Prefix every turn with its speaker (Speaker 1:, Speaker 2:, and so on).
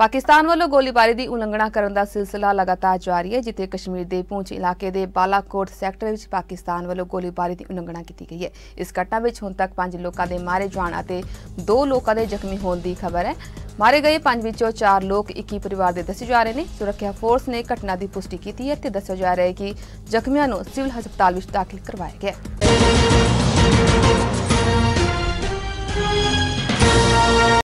Speaker 1: पाकिस्तान वालों गोलीबारी की उलंघना करने का सिलसिला लगातार जारी है, जिथे कश्मीर के पूंछ इलाके के बालाकोट सैक्टर में पाकिस्तान वालों गोलीबारी की उलंघना की गई है। इस घटना में हुण तक 5 लोगों के मारे जाने और 2 लोगों के जख्मी होने की खबर है। मारे गए 5 विचों 4 लोग एक ही परिवार के दसे जा रहे हैं। सुरक्षा फोर्स ने घटना की पुष्टि की है ते दस्सिया जा रहा है कि जख्मियों को सिविल हस्पताल में दाखिल करवाया गया।